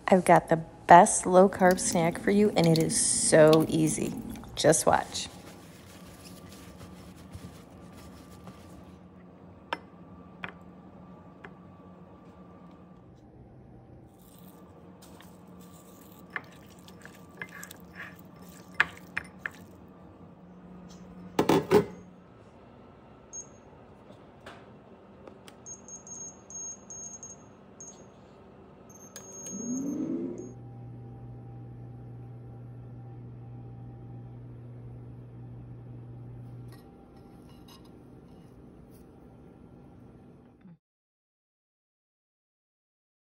I've got the best low-carb snack for you, and it is so easy. Just watch.